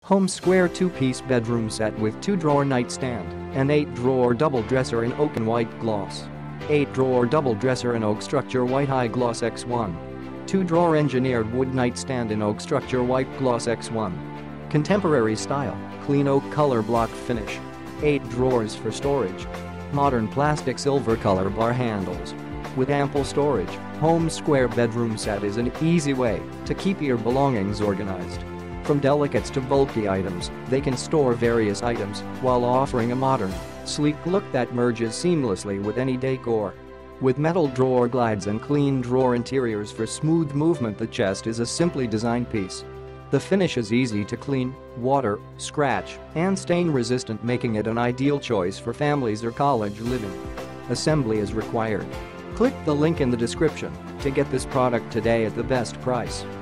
Home square 2-piece bedroom set with 2-drawer nightstand and 8-drawer double dresser in oak and white gloss. 8-drawer double dresser in oak structure white high gloss X1. 2-drawer engineered wood nightstand in oak structure white gloss X1. Contemporary style, clean oak color block finish. 8 drawers for storage. Modern plastic silver color bar handles. With ample storage, home square bedroom set is an easy way to keep your belongings organized. From delicates to bulky items, they can store various items while offering a modern, sleek look that merges seamlessly with any decor. With metal drawer glides and clean drawer interiors for smooth movement, the chest is a simply designed piece. The finish is easy to clean, water, scratch, and stain resistant, making it an ideal choice for families or college living. Assembly is required. Click the link in the description to get this product today at the best price.